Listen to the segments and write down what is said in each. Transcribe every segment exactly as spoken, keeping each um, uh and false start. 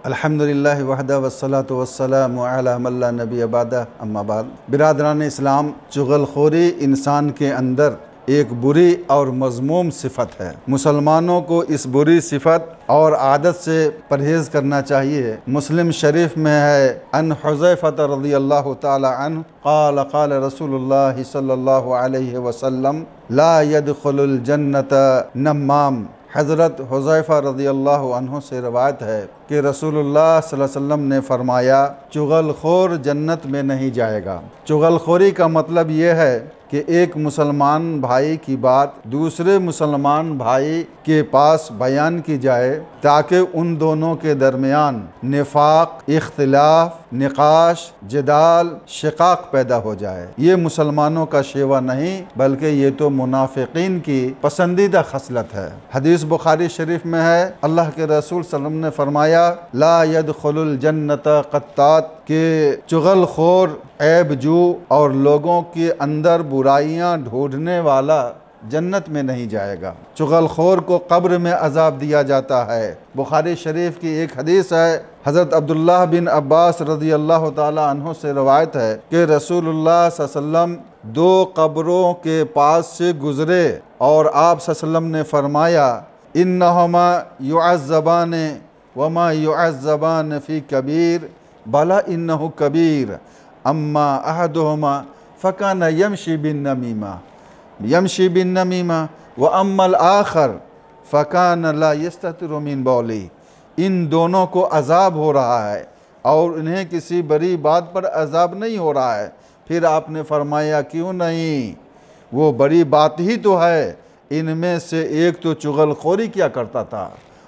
अल्हम्दुलिल्लाह वहदा वस्सलातु वस्सलामु अला मन ला नबी बअदा अम्मा बाद। बिरादरान इस्लाम, चुगलखोरी इंसान के अंदर एक बुरी और मज़मूम सिफ़त है। मुसलमानों को इस बुरी सिफ़त और आदत से परहेज़ करना चाहिए। मुस्लिम शरीफ में है, अन हुज़ैफ़त रज़ियल्लाहु ताला अन्हु क़ाल क़ाल रसूलुल्लाह सल्लल्लाहु अलैहि वसल्लम ला यदखुलुल जन्नत नम्माम। हज़रत हुज़ैफ़ा रज़ियल्लाहु अन्हु से रवायत है कि रसूलुल्लाह सल्लल्लाहु अलैहि वसल्लम ने फरमाया, चुगलखोर जन्नत में नहीं जाएगा। चुगलखोरी का मतलब ये है कि एक मुसलमान भाई की बात दूसरे मुसलमान भाई के पास बयान की जाए ताकि उन दोनों के दरमियान निफाक, इख्तिलाफ, निकाश, जदाल, शिकाक पैदा हो जाए। ये मुसलमानों का शेवा नहीं बल्कि ये तो मुनाफिकीन की पसंदीदा खसलत है। हदीस बुखारी शरीफ में है, अल्लाह के रसूल सल्लल्लाहु अलैहि वसल्लम ने फरमाया, ला यदखुलुल जन्नत क़त्तात, के चुगलखोर, ऐबजू और लोगों के अंदर बुराइयां ढूंढने वाला जन्नत में नहीं जाएगा। चुगलखोर को कब्र में अजाब दिया जाता है। बुखारी शरीफ की एक हदीस है, हज़रत अब्दुल्लाह बिन अब्बास रज़ियल्लाहु ताला अन्हु से रवायत है कि रसूलुल्लाह सल्लल्लाहु अलैहि वसल्लम दो कब्रों के पास से गुज़रे और आप सल्लल्लाहु अलैहि वसल्लम ने फरमाया, इन्नहुमा युअज़्ज़बान वमा युअज़्ज़बान फ़ी कबीर भला इन्नहु कबीर अम्मा अहदुहुमा फ़कान यमशी बिन नमीमा यमशी बिन नमीमा व अम्मल आखर फ़कान ला यस्ततिरु मिन बौली। इन दोनों को अजाब हो रहा है और इन्हें किसी बड़ी बात पर अजाब नहीं हो रहा है। फिर आपने फरमाया, क्यों नहीं, वो बड़ी बात ही तो है। इनमें से एक तो चुगलखोरी किया करता था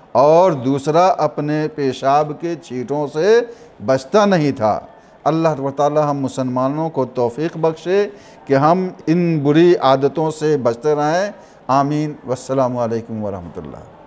और दूसरा अपने पेशाब के छींटों से बचता नहीं था। अल्लाह ताला हम मुसलमानों को तौफीक बख्शे कि हम इन बुरी आदतों से बचते रहें। आमीन। वस्सलामु अलैकुम वरहमतुल्लाह।